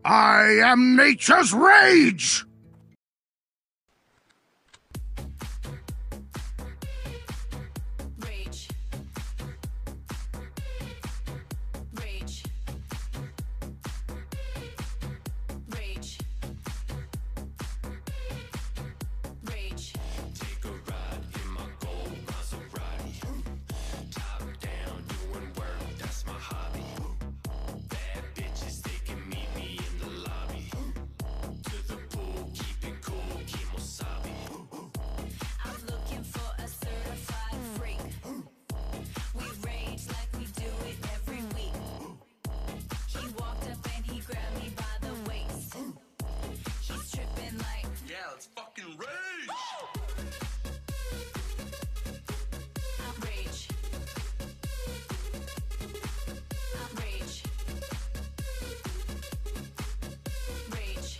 I am nature's rage! Rage. Rage. Rage. Rage. Take a ride in my gold Maserati. Top down, doing work, that's my hobby. Bad bitches, they can meet me in the lobby. To the pool, keep it cool, Kimosabi. I'm looking for a certified freak. We rage like we do it every week. He walked up and he grabbed me by the waist. He's tripping like, Yeah, let's fucking rage! rage. Rage. Rage.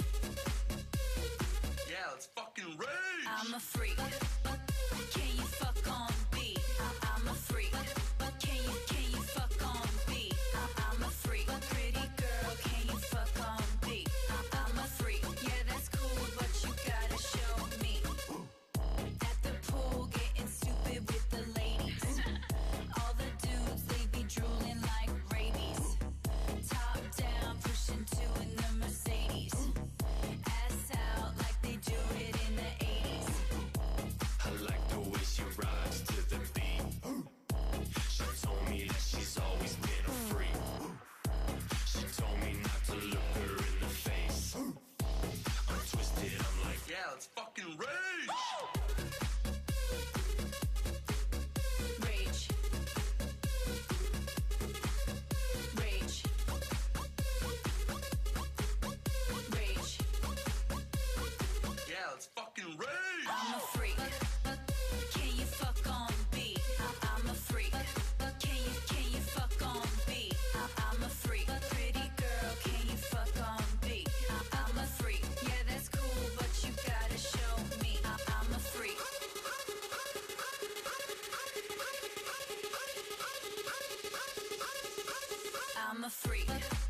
Yeah, let's fucking rage! I'm a freak. Can you fuck on beat? I'm a freak. Can you fuck on beat? I'm a freak. Pretty girl, can you fuck on beat? I'm a freak. Yeah, that's cool, but you gotta show me. At the pool, getting stupid with the ladies. All the dudes, they be drooling like rabies. Top down, pushing two in the Mercedes. Ass out like they do it in the 80s. I like the way she rides to the beat. She told me that she's always been a freak. She told me not to look her in the face. I'm twisted, I'm like, yeah, let's fucking rage! Rage. Rage. Rage. Yeah, let's fucking rage! I'm a freak. Can you fuck on beat? I'm a freak. Can you fuck on beat? I'm a freak. Pretty girl, can you fuck on beat? I'm a freak. Yeah, that's cool, but you gotta show me. I'm a freak. I'm a freak.